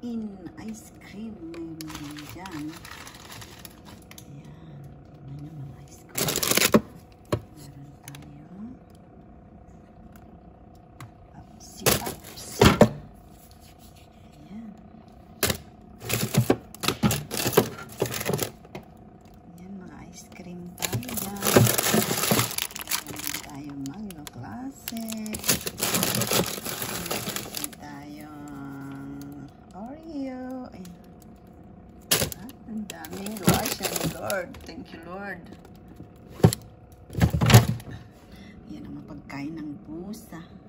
in ice cream. Mayroon din dyan. Ayan. Tingnan nyo mga ice cream. Meron tayo. Papsi Pops. Ayan. Ayan, mga ice cream tayo dyan. Meron tayo Mango Classic. Meron tayong Oreo. Ayan. Ang daming lotion, Lord. Thank you, Lord. Yan ang mapagkain ng pusa.